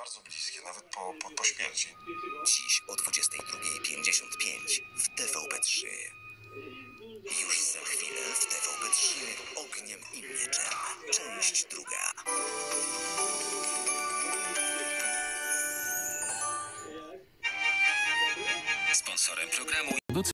bardzo bliskie, nawet po śmierci. Dziś o 22:55 w TVP3. Już za chwilę w TVP3 Ogniem i mieczem. Część druga. Sponsorem programu